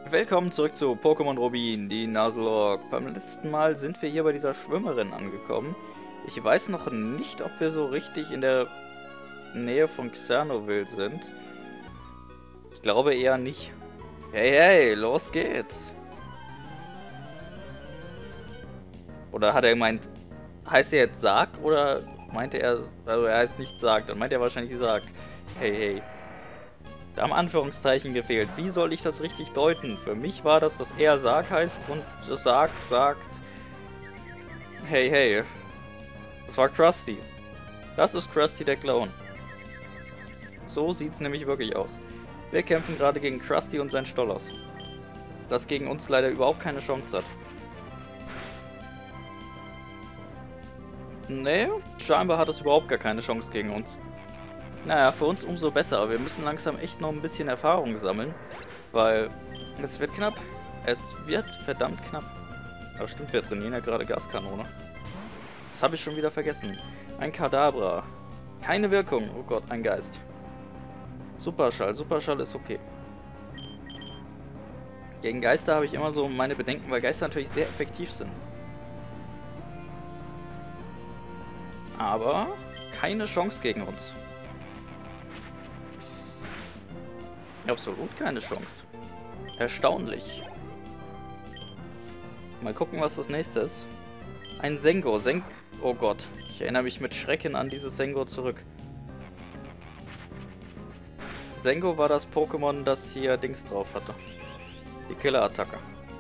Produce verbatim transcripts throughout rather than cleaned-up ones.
Willkommen zurück zu Pokémon Rubin, die Nuzlocke. Beim letzten Mal sind wir hier bei dieser Schwimmerin angekommen. Ich weiß noch nicht, ob wir so richtig in der Nähe von Xernoville sind. Ich glaube eher nicht. Hey, hey, los geht's! Oder hat er gemeint, heißt er jetzt Sarg oder meinte er, also er heißt nicht Sarg, dann meint er wahrscheinlich Sarg. Hey, hey. Da haben Anführungszeichen gefehlt. Wie soll ich das richtig deuten? Für mich war das, dass er Sarg heißt und Sarg sagt, hey, hey. Das war Krusty. Das ist Krusty der Clown. So sieht's nämlich wirklich aus. Wir kämpfen gerade gegen Krusty und sein Stollos. Das gegen uns leider überhaupt keine Chance hat. Nee, scheinbar hat es überhaupt gar keine Chance gegen uns. Naja, für uns umso besser, aber wir müssen langsam echt noch ein bisschen Erfahrung sammeln, weil es wird knapp. Es wird verdammt knapp. Aber stimmt, wir trainieren ja gerade Gaskanone. Das habe ich schon wieder vergessen. Ein Kadabra. Keine Wirkung. Oh Gott, ein Geist. Superschall. Superschall ist okay. Gegen Geister habe ich immer so meine Bedenken, weil Geister natürlich sehr effektiv sind. Aber keine Chance gegen uns. Absolut keine Chance. Erstaunlich. Mal gucken, was das nächste ist. Ein Sengo. Seng oh Gott. Ich erinnere mich mit Schrecken an dieses Sengo zurück. Sengo war das Pokémon, das hier Dings drauf hatte. Die Killer-Attacke.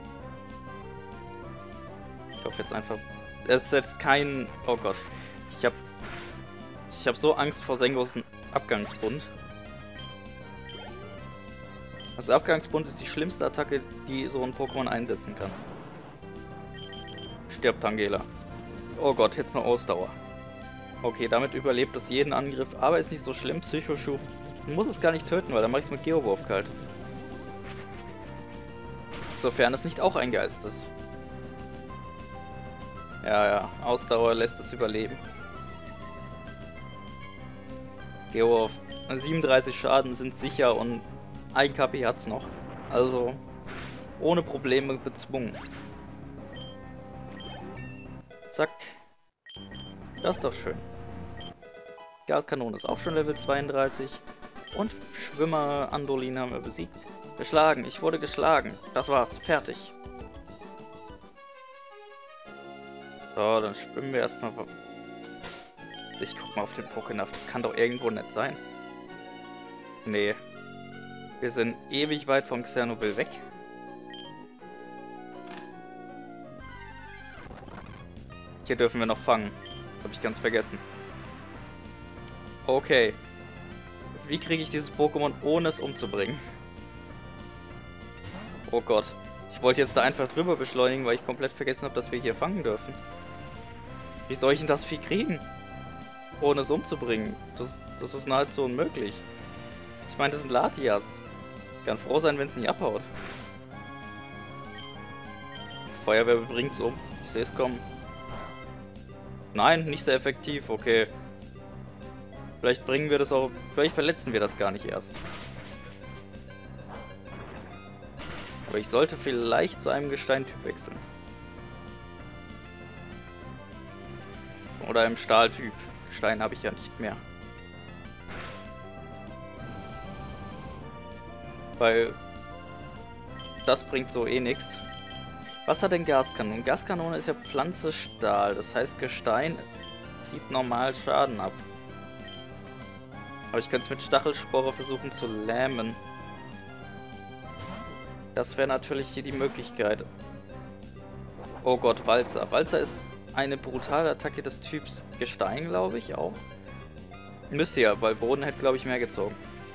Ich hoffe jetzt einfach... Es ist jetzt kein... Oh Gott. Ich hab... Ich hab so Angst vor Sengos Abgangsbund. Also Abgangsbund ist die schlimmste Attacke, die so ein Pokémon einsetzen kann. Stirbt Tangela. Oh Gott, jetzt eine Ausdauer. Okay, damit überlebt es jeden Angriff, aber ist nicht so schlimm. Psychoschub. Ich muss es gar nicht töten, weil dann mache ich es mit Geowurf kalt. Sofern es nicht auch ein Geist ist. Ja, ja, Ausdauer lässt es überleben. Geowurf. siebenunddreißig Schaden sind sicher und ein K P hat's noch. Also ohne Probleme bezwungen. Zack. Das ist doch schön. Gaskanone ist auch schon Level zweiunddreißig. Und Schwimmer Andolin haben wir besiegt. Geschlagen. Ich wurde geschlagen. Das war's. Fertig. So, dann schwimmen wir erstmal. Ich guck mal auf den Pokénav. Das kann doch irgendwo nicht sein. Nee. Wir sind ewig weit vom Xernoville weg. Hier dürfen wir noch fangen. Habe ich ganz vergessen. Okay. Wie kriege ich dieses Pokémon, ohne es umzubringen? Oh Gott. Ich wollte jetzt da einfach drüber beschleunigen, weil ich komplett vergessen habe, dass wir hier fangen dürfen. Wie soll ich denn das Vieh kriegen? Ohne es umzubringen. Das, das ist nahezu unmöglich. Ich meine, das sind Latias. Ich kann froh sein, wenn es nicht abhaut. Feuerwehr bringt's um. Ich sehe es kommen. Nein, nicht sehr effektiv. Okay. Vielleicht bringen wir das auch... Vielleicht verletzen wir das gar nicht erst. Aber ich sollte vielleicht zu einem Gesteintyp wechseln. Oder einem Stahltyp. Gestein habe ich ja nicht mehr. Weil das bringt so eh nichts. Was hat denn Gaskanone? Gaskanone ist ja Pflanze Stahl. Das heißt, Gestein zieht normal Schaden ab. Aber ich könnte es mit Stachelspore versuchen zu lähmen. Das wäre natürlich hier die Möglichkeit. Oh Gott, Walzer. Walzer ist eine brutale Attacke des Typs Gestein, glaube ich auch. Müsste ja, weil Boden hätte, glaube ich, mehr gezogen.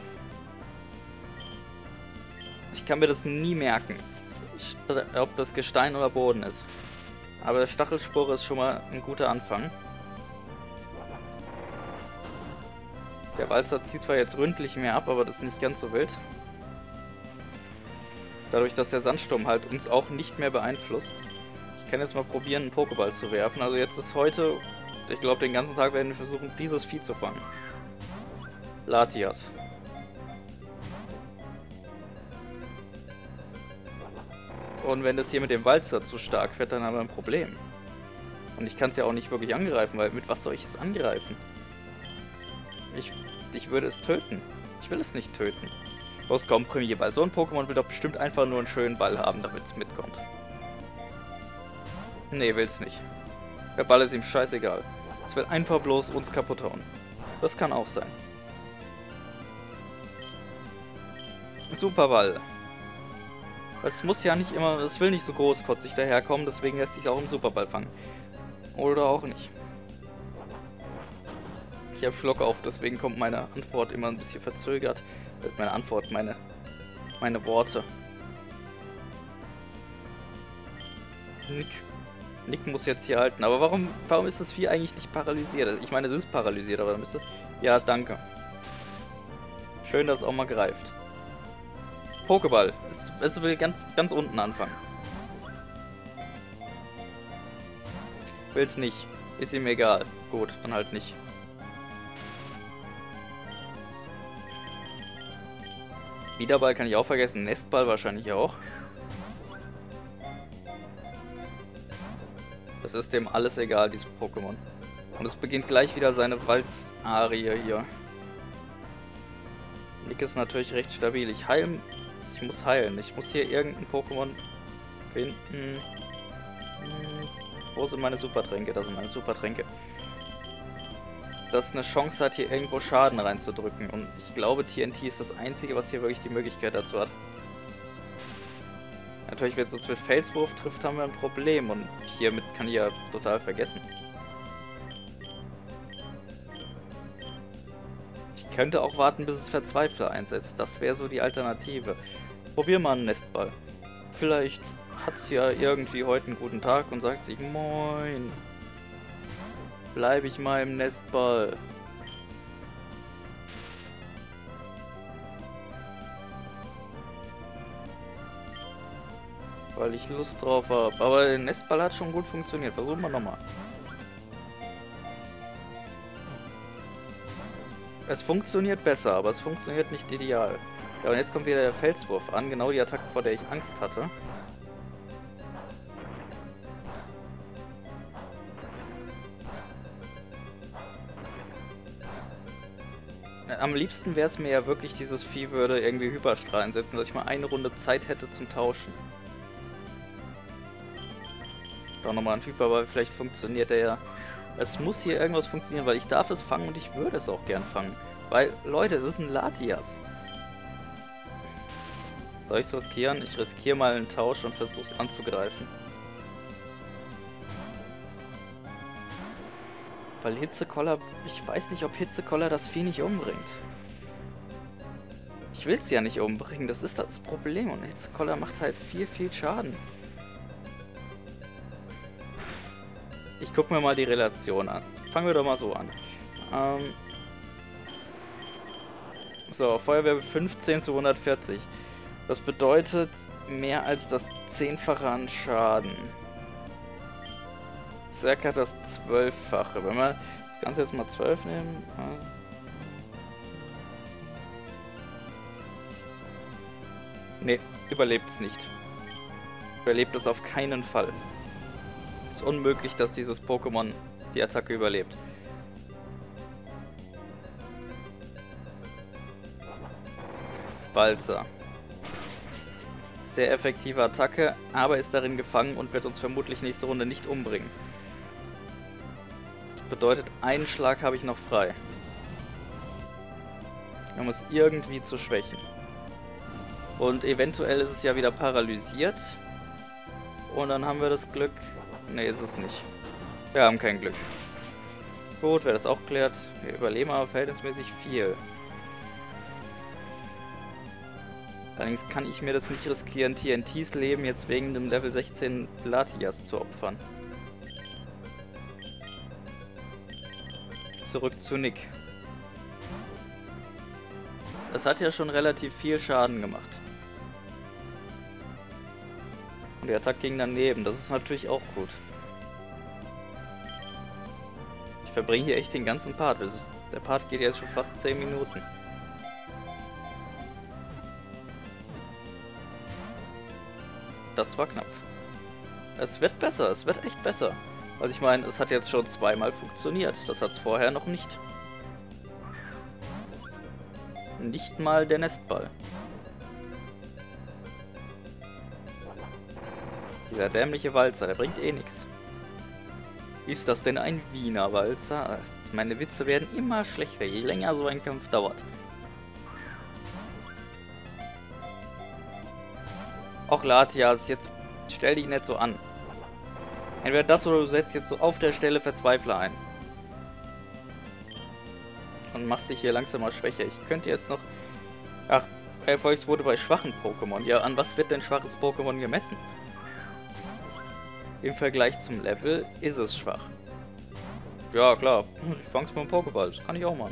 Ich kann mir das nie merken, ob das Gestein oder Boden ist. Aber Stachelspore ist schon mal ein guter Anfang. Der Walzer zieht zwar jetzt ründlich mehr ab, aber das ist nicht ganz so wild. Dadurch, dass der Sandsturm halt uns auch nicht mehr beeinflusst. Ich kann jetzt mal probieren, einen Pokéball zu werfen. Also jetzt ist heute, ich glaube, den ganzen Tag werden wir versuchen, dieses Vieh zu fangen. Latias. Und wenn das hier mit dem Walzer zu stark wird, dann haben wir ein Problem. Und ich kann es ja auch nicht wirklich angreifen, weil mit was soll ich es angreifen? Ich, ich würde es töten. Ich will es nicht töten. Los, komm, Premierball. So ein Pokémon will doch bestimmt einfach nur einen schönen Ball haben, damit es mitkommt. Nee, will's nicht. Der Ball ist ihm scheißegal. Es will einfach bloß uns kaputt hauen. Das kann auch sein. Superball. Es muss ja nicht immer, es will nicht so großkotzig daherkommen, deswegen lässt sich auch im Superball fangen. Oder auch nicht. Ich habe Schluck auf, deswegen kommt meine Antwort immer ein bisschen verzögert. Das ist meine Antwort, meine, meine Worte. Nick. Nick muss jetzt hier halten. Aber warum, warum ist das Vieh eigentlich nicht paralysiert? Ich meine, es ist paralysiert, aber dann müsste... Ja, danke. Schön, dass es auch mal greift. Pokéball. Es, es will ganz, ganz unten anfangen. Will's nicht. Ist ihm egal. Gut, dann halt nicht. Wiederball kann ich auch vergessen. Nestball wahrscheinlich auch. Das ist dem alles egal, dieses Pokémon. Und es beginnt gleich wieder seine Walzarie hier. Nick ist natürlich recht stabil. Ich heile... Ich muss heilen. Ich muss hier irgendein Pokémon finden. Hm. Wo sind meine Supertränke? Das sind meine Supertränke. Das eine Chance hat, hier irgendwo Schaden reinzudrücken. Und ich glaube, T N T ist das Einzige, was hier wirklich die Möglichkeit dazu hat. Natürlich, wenn es uns mit Felswurf trifft, haben wir ein Problem. Und hiermit kann ich ja total vergessen. Ich könnte auch warten, bis es Verzweifler einsetzt. Das wäre so die Alternative. Probier mal einen Nestball. Vielleicht hat es ja irgendwie heute einen guten Tag und sagt sich, moin. Bleib ich mal im Nestball. Weil ich Lust drauf habe. Aber der Nestball hat schon gut funktioniert. Versuchen wir nochmal. Es funktioniert besser, aber es funktioniert nicht ideal. Ja, und jetzt kommt wieder der Felswurf an. Genau die Attacke, vor der ich Angst hatte. Am liebsten wäre es mir ja wirklich, dieses Vieh würde irgendwie Hyperstrahlen setzen, dass ich mal eine Runde Zeit hätte zum Tauschen. Doch nochmal ein Hyperball, vielleicht funktioniert der ja. Es muss hier irgendwas funktionieren, weil ich darf es fangen und ich würde es auch gern fangen. Weil, Leute, es ist ein Latias. Soll ich es riskieren? Ich riskiere mal einen Tausch und versuche es anzugreifen. Weil Hitzekoller, ich weiß nicht, ob Hitzekoller das Vieh nicht umbringt. Ich will es ja nicht umbringen, das ist das Problem. Und Hitzekoller macht halt viel, viel Schaden. Ich gucke mir mal die Relation an. Fangen wir doch mal so an. Ähm so, Feuerwehr fünfzehn zu hundertvierzig. Das bedeutet mehr als das Zehnfache an Schaden. Circa das Zwölffache. Wenn wir das Ganze jetzt mal zwölf nehmen. Ne, überlebt es nicht. Überlebt es auf keinen Fall. Es ist unmöglich, dass dieses Pokémon die Attacke überlebt. Walzer. Sehr effektive Attacke, aber ist darin gefangen und wird uns vermutlich nächste Runde nicht umbringen. Das bedeutet, einen Schlag habe ich noch frei. Um es irgendwie zu schwächen. Und eventuell ist es ja wieder paralysiert. Und dann haben wir das Glück... Ne, ist es nicht. Wir haben kein Glück. Gut, wer das auch klärt. Wir überleben aber verhältnismäßig viel. Allerdings kann ich mir das nicht riskieren, T N Ts Leben jetzt wegen dem Level sechzehn Latias zu opfern. Zurück zu Nick. Das hat ja schon relativ viel Schaden gemacht. Und der Attack ging daneben, das ist natürlich auch gut. Ich verbringe hier echt den ganzen Part. Der Part geht jetzt schon fast zehn Minuten. das war knapp. Es wird besser, es wird echt besser. Also ich meine, es hat jetzt schon zweimal funktioniert. Das hat es vorher noch nicht. Nicht mal der Nestball. Dieser dämliche Walzer, der bringt eh nichts. Ist das denn ein Wiener Walzer? Meine Witze werden immer schlechter, je länger so ein Kampf dauert. Auch Latias, jetzt stell dich nicht so an. Entweder das oder du setzt jetzt so auf der Stelle Verzweifler ein. Und machst dich hier langsam mal schwächer. Ich könnte jetzt noch... Ach, Erfolgsquote bei schwachen Pokémon. Ja, an was wird denn schwaches Pokémon gemessen? Im Vergleich zum Level ist es schwach. Ja, klar. Ich fang's mit dem Pokéball. Das kann ich auch machen.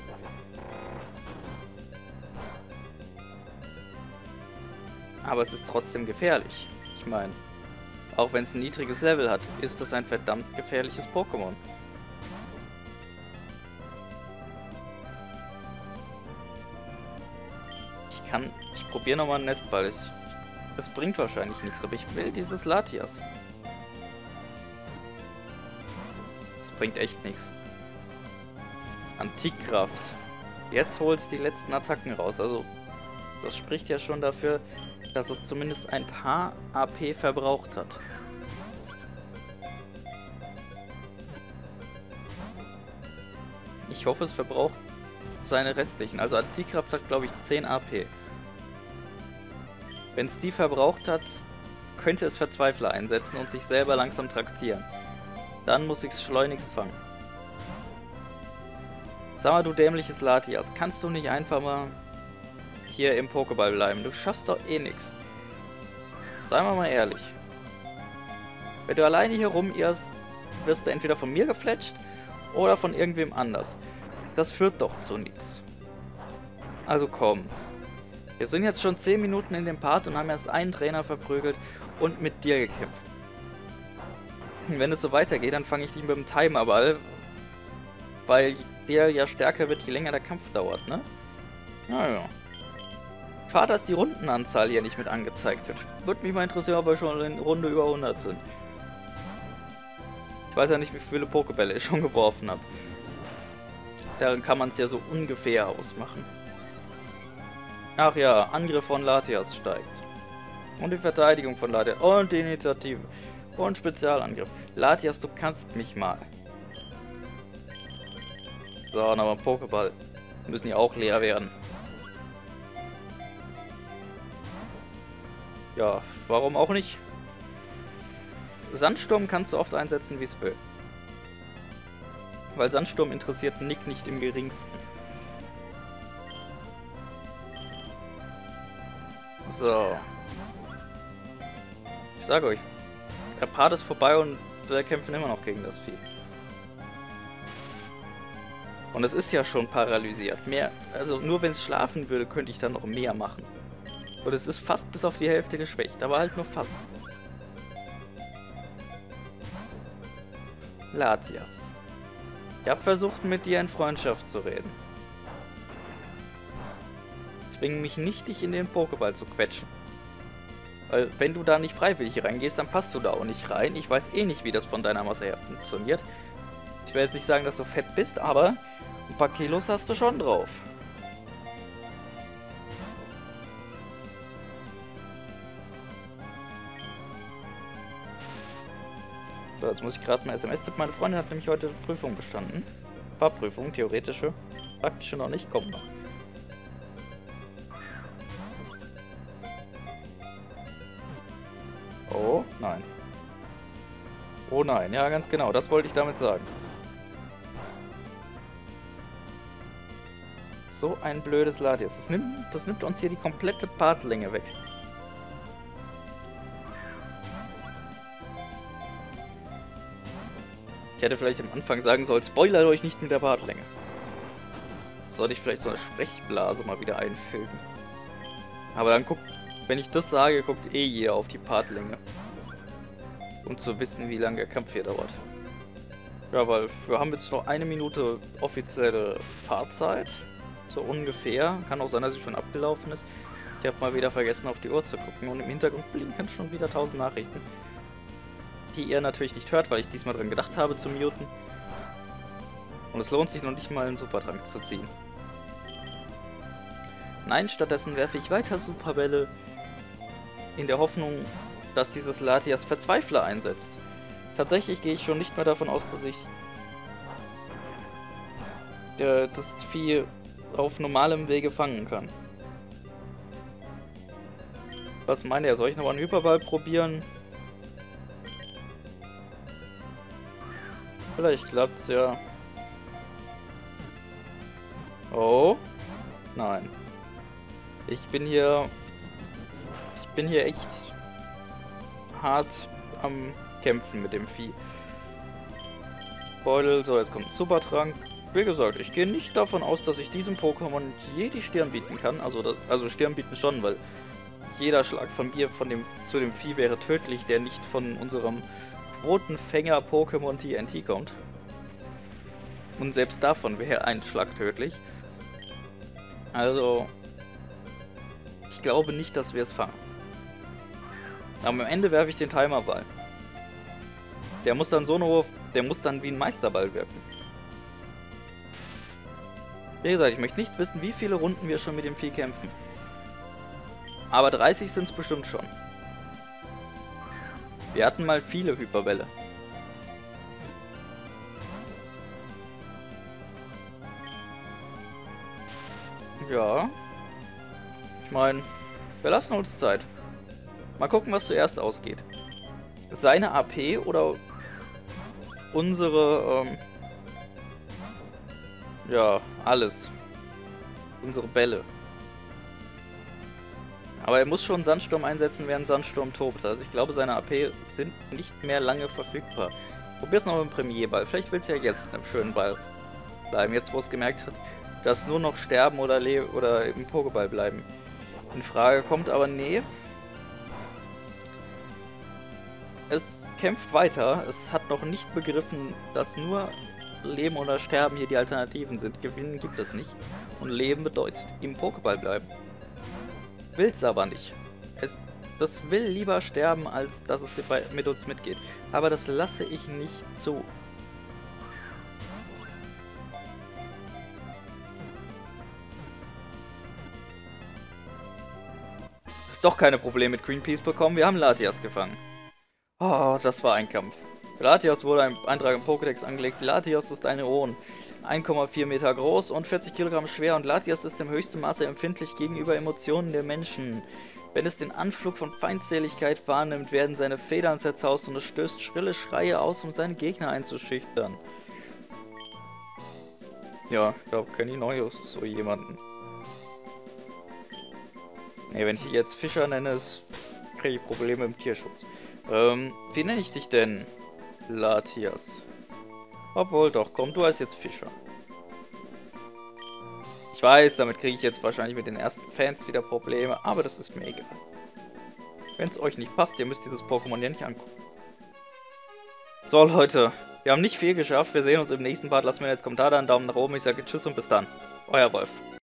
Aber es ist trotzdem gefährlich. Ich meine, auch wenn es ein niedriges Level hat, ist es ein verdammt gefährliches Pokémon. Ich kann... Ich probiere nochmal einen Nestball. Ich, es bringt wahrscheinlich nichts, aber ich will dieses Latias. Es bringt echt nichts. Antikkraft. Jetzt holst du die letzten Attacken raus. Also, das spricht ja schon dafür, dass es zumindest ein paar A P verbraucht hat. Ich hoffe, es verbraucht seine restlichen. Also Antikkraft hat, glaube ich, zehn A P. Wenn es die verbraucht hat, könnte es Verzweifler einsetzen und sich selber langsam traktieren. Dann muss ich es schleunigst fangen. Sag mal, du dämliches Latias, kannst du nicht einfach mal hier im Pokéball bleiben? Du schaffst doch eh nichts. Seien wir mal ehrlich. Wenn du alleine hier rumirrst, wirst du entweder von mir gefletscht oder von irgendwem anders. Das führt doch zu nichts. Also komm. Wir sind jetzt schon zehn Minuten in dem Part und haben erst einen Trainer verprügelt und mit dir gekämpft. Wenn es so weitergeht, dann fange ich dich mit dem Timerball, weil der ja stärker wird, je länger der Kampf dauert, ne? Naja. Schade, dass die Rundenanzahl hier nicht mit angezeigt wird. Würde mich mal interessieren, ob wir schon in Runde über hundert sind. Ich weiß ja nicht, wie viele Pokébälle ich schon geworfen habe. Darin kann man es ja so ungefähr ausmachen. Ach ja, Angriff von Latias steigt. Und die Verteidigung von Latias. Und die Initiative. Und Spezialangriff. Latias, du kannst mich mal. So, aber Pokéball. Müssen ja auch leer werden. Ja, warum auch nicht? Sandsturm kannst du oft einsetzen, wie es will. Weil Sandsturm interessiert Nick nicht im geringsten. So. Ich sage euch, der Part ist vorbei und wir kämpfen immer noch gegen das Vieh. Und es ist ja schon paralysiert. Mehr, also nur wenn es schlafen würde, könnte ich dann noch mehr machen. Und es ist fast bis auf die Hälfte geschwächt, aber halt nur fast. Latias. Ich habe versucht, mit dir in Freundschaft zu reden. Zwing mich nicht, dich in den Pokéball zu quetschen. Weil wenn du da nicht freiwillig reingehst, dann passt du da auch nicht rein. Ich weiß eh nicht, wie das von deiner Masse her funktioniert. Ich will jetzt nicht sagen, dass du fett bist, aber ein paar Kilos hast du schon drauf. So, jetzt muss ich gerade mal S M S tippen. Meine Freundin hat nämlich heute Prüfung bestanden. Fahrprüfung, theoretische. Praktische noch nicht, kommt noch. Oh, nein. Oh nein, ja ganz genau, das wollte ich damit sagen. So ein blödes Latias. Das nimmt, das nimmt uns hier die komplette Partlänge weg. Ich hätte vielleicht am Anfang sagen sollen, spoilert euch nicht mit der Partlänge. Sollte ich vielleicht so eine Sprechblase mal wieder einfügen. Aber dann guckt, wenn ich das sage, guckt eh jeder auf die Partlänge. Um zu wissen, wie lange der Kampf hier dauert. Ja, weil wir haben jetzt noch eine Minute offizielle Partzeit. So ungefähr. Kann auch sein, dass sie schon abgelaufen ist. Ich habe mal wieder vergessen, auf die Uhr zu gucken und im Hintergrund blinken schon wieder tausend Nachrichten, die ihr natürlich nicht hört, weil ich diesmal dran gedacht habe zu muten. Und es lohnt sich noch nicht mal, einen Supertrank zu ziehen. Nein, stattdessen werfe ich weiter Superbälle in der Hoffnung, dass dieses Latias Verzweifler einsetzt. Tatsächlich gehe ich schon nicht mehr davon aus, dass ich äh, das Vieh auf normalem Wege fangen kann. Was meint er? Soll ich noch einen Hyperball probieren? Vielleicht klappt's ja. Oh. Nein. Ich bin hier... Ich bin hier echt hart am Kämpfen mit dem Vieh. Beutel, so, jetzt kommt ein Supertrank. Wie gesagt, ich gehe nicht davon aus, dass ich diesem Pokémon je die Stirn bieten kann. Also, das, also Stirn bieten schon, weil jeder Schlag von mir von dem, zu dem Vieh wäre tödlich, der nicht von unserem roten Fänger-Pokémon T N T kommt. Und selbst davon wäre ein Schlag tödlich. Also, ich glaube nicht, dass wir es fangen. Aber am Ende werfe ich den Timerball. Der muss dann so eine hohe, der muss dann wie ein Meisterball wirken. Wie gesagt, ich möchte nicht wissen, wie viele Runden wir schon mit dem Vieh kämpfen. Aber dreißig sind es bestimmt schon. Wir hatten mal viele Hyperbälle. Ja. Ich meine, wir lassen uns Zeit. Mal gucken, was zuerst ausgeht. Seine A P oder unsere, ähm, ja, alles. Unsere Bälle. Aber er muss schon Sandsturm einsetzen, während Sandsturm tobt. Also ich glaube, seine A P sind nicht mehr lange verfügbar. Probier's noch mit dem Premierball. Vielleicht will's ja jetzt mit einem schönen Ball bleiben. Jetzt, wo es gemerkt hat, dass nur noch Sterben oder Le oder im Pokéball bleiben in Frage kommt. Aber nee. Es kämpft weiter. Es hat noch nicht begriffen, dass nur Leben oder Sterben hier die Alternativen sind. Gewinnen gibt es nicht. Und Leben bedeutet im Pokéball bleiben. Will's aber nicht. Es, das will lieber sterben, als dass es bei, mit uns mitgeht. Aber das lasse ich nicht zu. Doch keine Probleme mit Greenpeace bekommen. Wir haben Latias gefangen. Oh, das war ein Kampf. Für Latias wurde ein Eintrag im Pokédex angelegt. Latias ist eine Ohren. ein Komma vier Meter groß und vierzig Kilogramm schwer und Latias ist im höchsten Maße empfindlich gegenüber Emotionen der Menschen. Wenn es den Anflug von Feindseligkeit wahrnimmt, werden seine Federn zerzaust und es stößt schrille Schreie aus, um seine Gegner einzuschüchtern. Ja, ich glaube, kenne ich neu so jemanden. Ne, wenn ich dich jetzt Fischer nenne, kriege ich Probleme im Tierschutz. Ähm, wie nenne ich dich denn? Latias. Obwohl, doch, komm, du heißt jetzt Fischer. Ich weiß, damit kriege ich jetzt wahrscheinlich mit den ersten Fans wieder Probleme, aber das ist mir egal. Wenn es euch nicht passt, ihr müsst dieses Pokémon ja nicht angucken. So, Leute, wir haben nicht viel geschafft. Wir sehen uns im nächsten Part. Lasst mir jetzt Kommentar da, einen Daumen nach oben. Ich sage Tschüss und bis dann. Euer Wolf.